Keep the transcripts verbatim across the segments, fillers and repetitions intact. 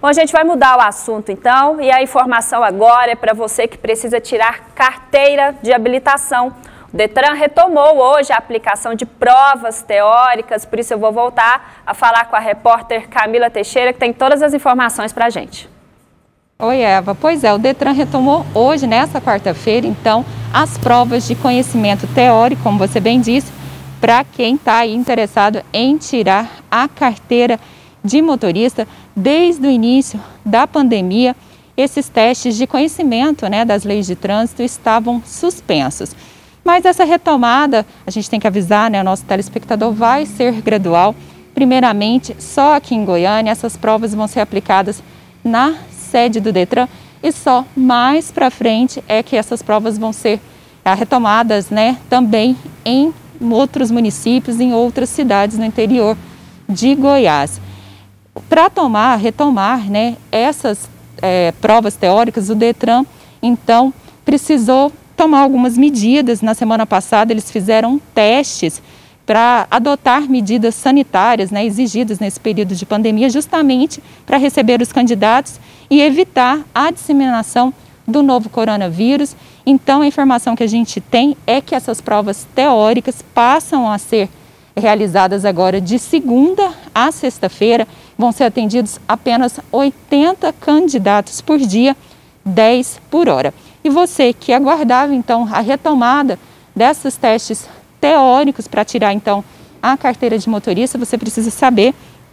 Bom, a gente vai mudar o assunto então, e a informação agora é para você que precisa tirar carteira de habilitação. O Detran retomou hoje a aplicação de provas teóricas, por isso eu vou voltar a falar com a repórter Camila Teixeira, que tem todas as informações para a gente. Oi, Eva. Pois é, o Detran retomou hoje, nessa quarta-feira, então, as provas de conhecimento teórico, como você bem disse, para quem está aí interessado em tirar a carteira de motorista. Desde o início da pandemia, esses testes de conhecimento, né, das leis de trânsito estavam suspensos. Mas essa retomada, a gente tem que avisar, né, o nosso telespectador, vai ser gradual. Primeiramente, só aqui em Goiânia, essas provas vão ser aplicadas na sede do Detran e só mais para frente é que essas provas vão ser retomadas, né, também em outros municípios, em outras cidades no interior de Goiás. Para tomar, retomar, né, essas é, provas teóricas, o Detran, então, precisou tomar algumas medidas. Na semana passada, eles fizeram testes para adotar medidas sanitárias, né, exigidas nesse período de pandemia, justamente para receber os candidatos e evitar a disseminação do novo coronavírus. Então, a informação que a gente tem é que essas provas teóricas passam a ser realizadas agora de segunda a sexta-feira. Vão ser atendidos apenas oitenta candidatos por dia, dez por hora. E você que aguardava, então, a retomada desses testes teóricos para tirar, então, a carteira de motorista, você precisa saber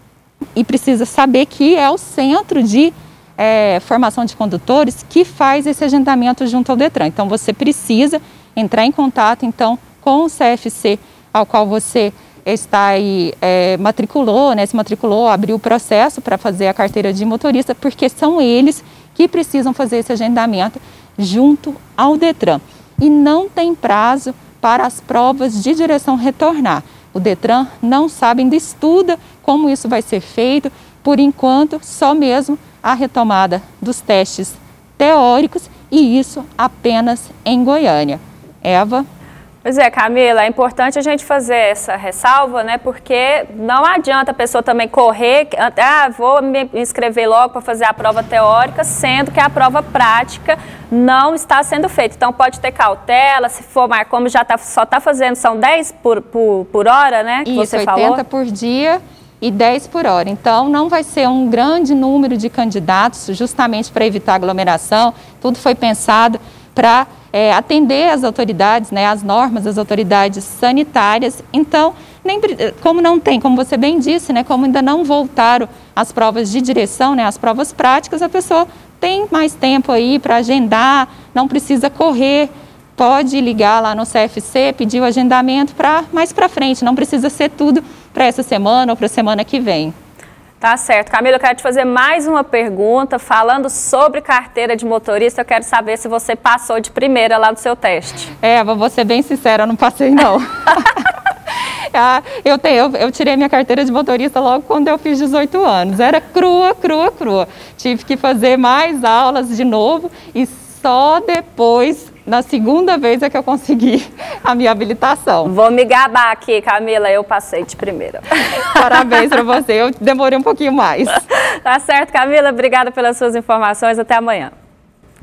e precisa saber que é o Centro de é, Formação de Condutores que faz esse agendamento junto ao Detran. Então, você precisa entrar em contato, então, com o C F C, ao qual você está aí, é, matriculou, né, se matriculou, abriu o processo para fazer a carteira de motorista, porque são eles que precisam fazer esse agendamento junto ao Detran. E não tem prazo para as provas de direção retornar. O Detran não sabe, ainda estuda como isso vai ser feito. Por enquanto, só mesmo a retomada dos testes teóricos, e isso apenas em Goiânia. Eva? Pois é, Camila, é importante a gente fazer essa ressalva, né? Porque não adianta a pessoa também correr, ah, vou me inscrever logo para fazer a prova teórica, sendo que a prova prática não está sendo feita. Então pode ter cautela, se for, mas como já tá, só está fazendo, são dez por, por, por hora, né? Que Isso, você falou. oitenta por dia e dez por hora. Então não vai ser um grande número de candidatos, justamente para evitar aglomeração. Tudo foi pensado para É, atender as autoridades, né, as normas das autoridades sanitárias. Então, nem, como não tem, como você bem disse, né, como ainda não voltaram as provas de direção, né, as provas práticas, a pessoa tem mais tempo aí para agendar, não precisa correr, pode ligar lá no C F C, pedir o agendamento para mais para frente, não precisa ser tudo para essa semana ou para a semana que vem. Tá certo. Camila, eu quero te fazer mais uma pergunta, falando sobre carteira de motorista. Eu quero saber se você passou de primeira lá no seu teste. É, vou ser bem sincera, eu não passei não. ah, eu, tenho, eu, eu tirei minha carteira de motorista logo quando eu fiz dezoito anos. Era crua, crua, crua. Tive que fazer mais aulas de novo e só depois, na segunda vez, é que eu consegui a minha habilitação. Vou me gabar aqui, Camila, eu passei de primeira. Parabéns para você, eu demorei um pouquinho mais. Tá certo, Camila, obrigada pelas suas informações, até amanhã.